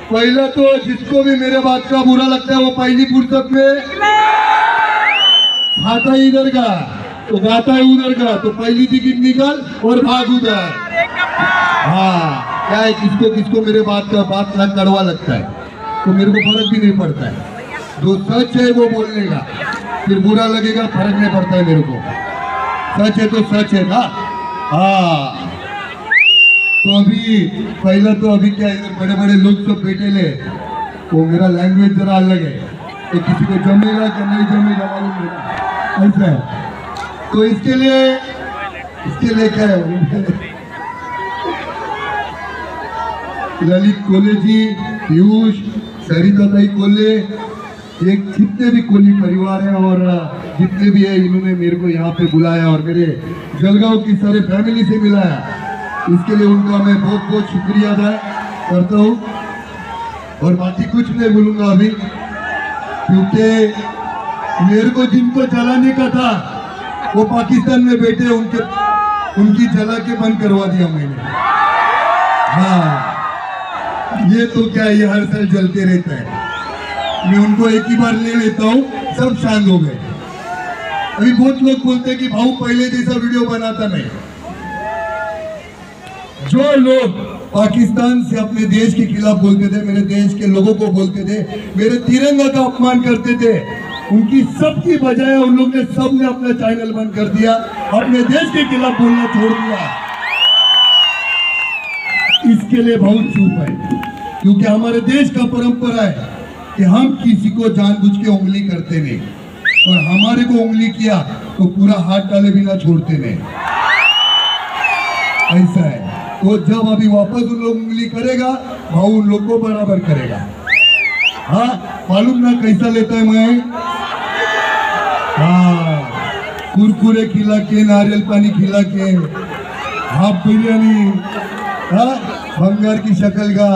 पहला तो जिसको भी मेरे बात का बुरा लगता है वो पहली फुर्सत में खाता है इधर का तो गाता है उधर का, तो पहली टिकट निकाल और भाग उधर। हाँ क्या है, किसको किसको मेरे बात का कड़वा लगता है तो मेरे को फर्क भी नहीं पड़ता है। जो सच है वो बोलने का, फिर बुरा लगेगा फर्क नहीं पड़ता है मेरे को। सच है तो सच है ना। हाँ तो अभी पहला तो अभी क्या इधर बड़े बड़े लोग सब बैठे ले, तो मेरा लैंग्वेज जरा अलग है, तो किसी को जमेगा कि नहीं जमेगा मालूम नहीं, ऐसा है। तो इसके लिए क्या है, ललित कोले जी, पीयूष, सरिता ताई कोले, एक जितने भी कोली परिवार है और जितने भी है, इन्होंने मेरे को यहाँ पे बुलाया और मेरे जलगांव की सारे फैमिली से मिलाया, इसके लिए उनका मैं बहुत बहुत शुक्रिया अदा करता हूँ। और बाकी कुछ नहीं बोलूँगा अभी, क्योंकि मेरे को जिनको जलाने का था वो पाकिस्तान में बैठे, उनकी जला के बंद करवा दिया मैंने। हाँ ये तो क्या है, ये हर साल जलते रहता है, मैं उनको एक ही बार ले लेता हूँ, सब शांत हो गए। अभी बहुत लोग बोलते हैं कि भाऊ पहले जैसा वीडियो बनाता नहीं। जो लोग पाकिस्तान से अपने देश के खिलाफ बोलते थे, मेरे देश के लोगों को बोलते थे, मेरे तिरंगा का अपमान करते थे, उनकी सबकी बजाय उन लोग ने सबने अपना चैनल बंद कर दिया, अपने देश के खिलाफ बोलना छोड़ दिया। इसके लिए बहुत चुप है, क्योंकि हमारे देश का परंपरा है कि हम किसी को जानबूझ के उंगली करते नहीं, और हमारे को उंगली किया तो पूरा हाथ डाले बिना छोड़ते नहीं, ऐसा है। तो जब अभी वापस उन लोग उंगली करेगा, भाऊ उन लोग को बराबर करेगा। हाँ मालूम ना कैसा लेता है मैं। हाँ कुरकुरे खिला के, नारियल पानी खिला के, हाफ बिरयानी, हाँ बंगार की शक्ल का,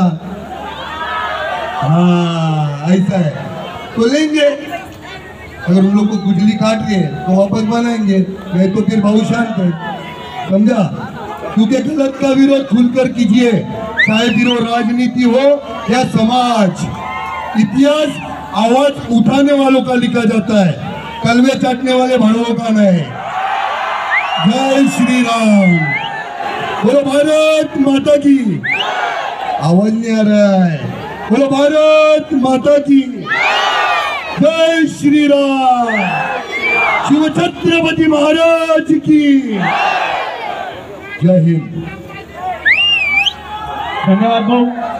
हाँ ऐसा है। तो लेंगे, अगर उन लोग को गुजली काट रही है तो वापस बनाएंगे, नहीं तो फिर बहुत शांत है, समझा। क्योंकि गलत का विरोध खुलकर कीजिए, चाहे फिर वो राजनीति हो या समाज। इतिहास आवाज उठाने वालों का लिखा जाता है, कलवे चाटने वाले भड़ों का नहीं। जय श्री राम, बोलो भारत माता की। आवाज नहीं आ रहा है, बोलो भारत माता की। जय श्री राम, शिव छत्रपति महाराज की जय हिंद। धन्यवाद भाऊ।